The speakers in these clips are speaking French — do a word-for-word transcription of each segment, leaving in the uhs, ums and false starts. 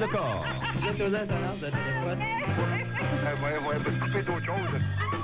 le corps. Vous êtes aux insolences de téléphone. Euh, ouais, ouais, peut couper d'autres choses.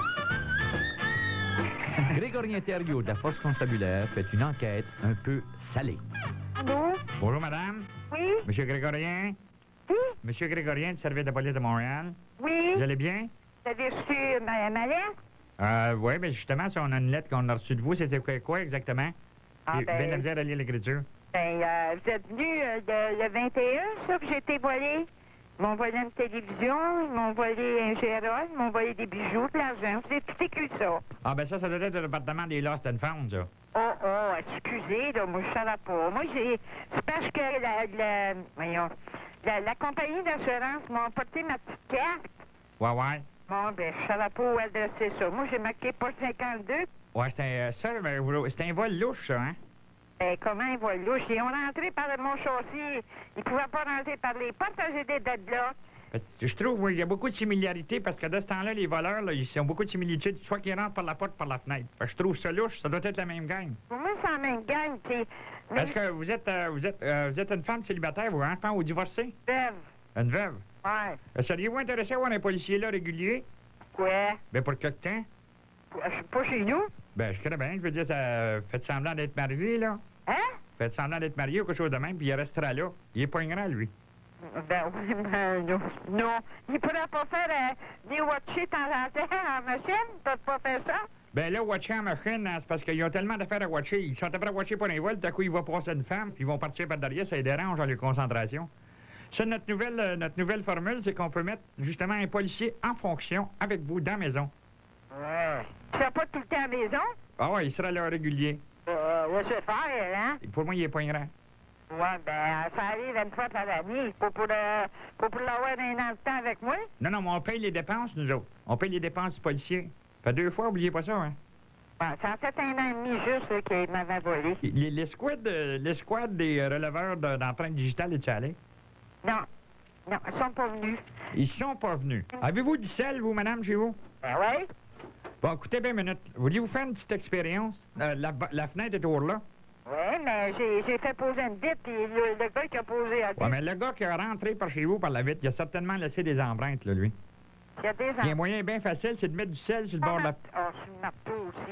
Grégorien Thériault de la Force constabulaire fait une enquête un peu salée. Allô? Bonjour, madame. Oui? Monsieur Grégorien. Oui? Monsieur Grégorien du service de police de Montréal. Oui? Vous allez bien? Vous avez reçu ma, ma lettre? Euh, oui, mais justement, si on a une lettre qu'on a reçue de vous, c'était quoi, quoi exactement? Ah, J'ai ben- bien de la misère à lire l'écriture. Ben, euh, vous êtes venu euh, le, le vingt et un, ça, que j'ai été volé. Ils m'ont volé une télévision, ils m'ont volé un Gérald, ils m'ont volé des bijoux, de l'argent. Vous avez tout écrit ça. Ah, ben ça, ça doit être le département des Lost and Found, ça. Oh, oh, excusez, là, moi, je savais pas. Moi, j'ai... C'est parce que la... la voyons... La, la compagnie d'assurance m'a porté ma petite carte. Ouais, ouais. Bon, ben, je savais pas où adresser ça. Moi, j'ai marqué poste cinquante-deux. Ouais, c'est un, euh, ça, ben, vous- c'est un vol louche, ça, hein? Ben, comment ils vont louche? Ils ont rentré par mon châssis. Ils pouvaient pas rentrer par les portes, parce que j'ai des deadlocks. Parce que Je trouve qu'il y a beaucoup de similarités parce que de ce temps-là, les voleurs, là, ils ont beaucoup de similitudes, soit qu'ils rentrent par la porte, par la fenêtre. Fait que je trouve ça louche, ça doit être la même gang. Pour moi, c'est la même gang, puis... Mais Est-ce que vous êtes, euh, vous êtes, euh, vous êtes une femme célibataire, vous, hein, femme ou divorcée? Bev, Une veuve? ouais. Euh, Seriez-vous intéressé à avoir un policier là régulier? Quoi? Ben, pour quelque temps? Je suis pas chez nous? Ben, je connais bien, je veux dire, ça, faites semblant d'être marié, là. Hein? Faites semblant d'être marié ou quelque chose de même, puis il restera là. Il est pas grand, lui. Ben oui, ben non. Non. Il pourrait pas faire euh, des watchés de temps en temps en machine? Il peut pas faire ça? Ben là, watcher en machine, hein, c'est parce qu'ils ont tellement d'affaires à watcher. Ils sont après à watcher pour un vol, tout à coup, il va passer une femme, puis ils vont partir par derrière, ça les dérange dans leur concentration. Ça, notre nouvelle, euh, notre nouvelle formule, c'est qu'on peut mettre justement un policier en fonction avec vous dans la maison. Ouais. Tu seras pas tout le temps à la maison? Ah ouais, il sera là régulier. Euh, laissez faire, hein? Pour moi, il est pas grand. Ouais, ben, ça arrive une fois par année. Pas pour, euh, pas pour l'avoir un an de temps avec moi. Non, non, mais on paye les dépenses, nous autres. On paye les dépenses du policier. Fait deux fois, oubliez pas ça, hein. Bon, ça a fait un an et demi juste là, qu'il m'avait volé. Les, les squads, euh, les squads des euh, releveurs de- d'empreintes digitales, es-tu allé? Non. Non, ils sont pas venus. Ils sont pas venus. Avez-vous du sel, vous, madame, chez vous? Ben ouais? Bon, écoutez bien une minute. Voulez-vous faire une petite expérience? Euh, la, la fenêtre est toujours là. Ouais, mais j'ai j'ai fait poser une vitre, puis le, le gars qui a posé la vitre, Ouais, mais le gars qui a rentré par chez vous par la vitre, il a certainement laissé des empreintes, là, lui. il y a des Il y a un moyen bien facile, c'est de mettre du sel sur le bord de la... Ah, sur le marteau aussi.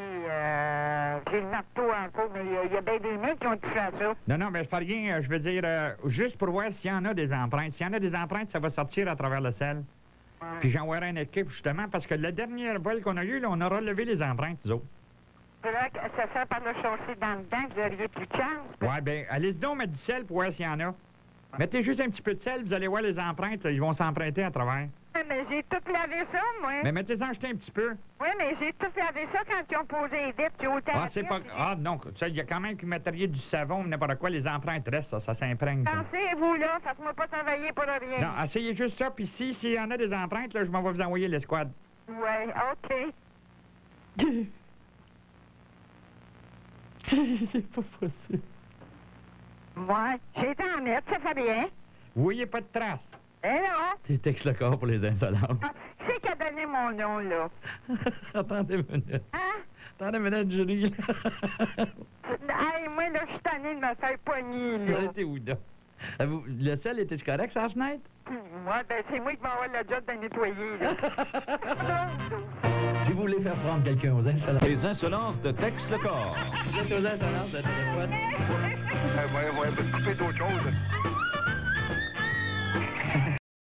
Euh, j'ai le marteau encore, mais il y a- il y, a bien des mecs qui ont touché à ça. Non, non, mais je fais rien, euh, je veux dire, euh, juste pour voir s'il y en a des empreintes. S'il y en a des empreintes, ça va sortir à travers le sel. Puis j'envoierai une équipe, justement, parce que le dernier vol qu'on a eu, là, on a relevé les empreintes, nous autres. Faudrait que ça fait par le châssis dans le dent que vous auriez plus de chance. Ouais, ben, allez-y donc mettre du sel pour voir s'il y en a. Mettez juste un petit peu de sel, vous allez voir les empreintes, là, ils vont s'emprunter à travers. Ouais, mais j'ai tout lavé ça, moi. Mais mettez-en juste un petit peu. Oui, mais j'ai tout lavé ça quand ils ont posé les vitres. J'ai autant Ah, c'est pas... Ah, non, ça, il y a quand même qui mettriez du savon, n'importe quoi, les empreintes restent, ça, ça s'imprègne. ça. Pensez-vous, là, faites-moi pas travailler pour rien. Non, essayez juste ça, puis si, s'il y en a des empreintes, là, je m'en vais vous envoyer l'escouade. Ouais, OK. C'est pas possible. Ouais, j'ai été en mettre, ça fait bien. Vous voyez pas de traces. Eh non. C'est texte le corps pour les insolents. Ah, qui c'est qui a donné mon nom, là? Attendez une minute. Hein? Attendez une minute, Julie. Hey, moi, là, je suis tannée de me faire poigner, Ça là. était où, là? Avez-vous- Le sel était correct, sur la fenêtre? Moi, ben, c'est moi qui vais avoir le job de nettoyer, là. Si vous voulez faire prendre quelqu'un aux insolents. Les insolences de Tex le corps. Vous êtes aux insolences de téléphone. Euh, ouais, ouais, peut couper d'autres choses.